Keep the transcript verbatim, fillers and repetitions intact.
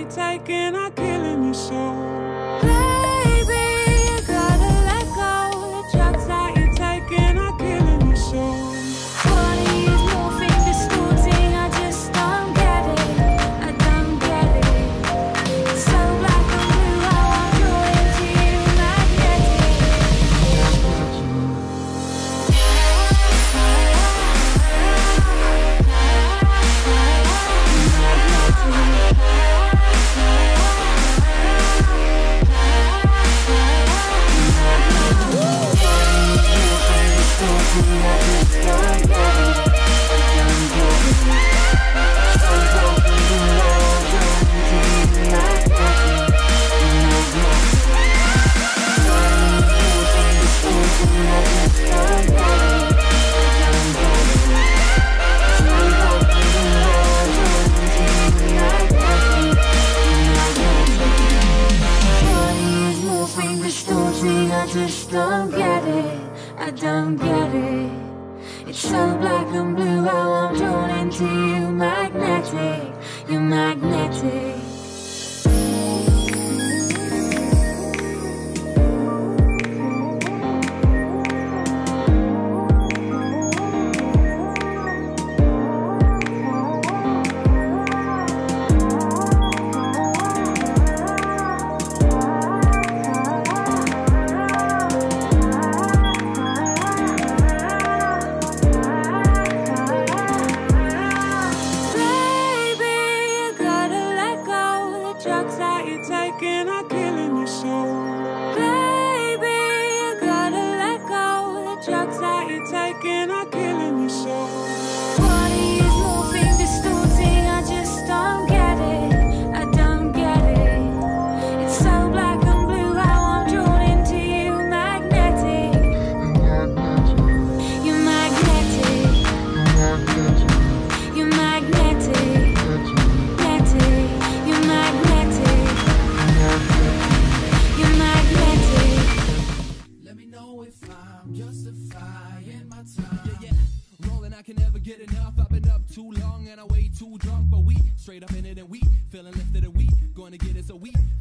taking are killing your soul. Baby, you gotta let go. The drugs that you're taking are killing your soul. Body is morphing, distorting, I just don't get it. I don't get it. It's so black and blue, how I'm drawing to you, magnetic. I just don't get it, I don't get it. It's so black and blue how I'm drawn into you, magnetic, you're magnetic. Drugs that you're taking are killing your soul. Baby, you gotta let go. The drugs that you're taking are killing your soul. Body is morphing, distorting, I just don't get it. I don't get it. It's so black and blue how I'm drawn into you, magnetic. You're magnetic. You're magnetic. You're magnetic. You're magnetic. Let me know if I'm justifying my time. Yeah, yeah. Rolling, I can never get enough. I've been up too long and I way too drunk. But we straight up in it and we feeling lifted and we going to get it, so we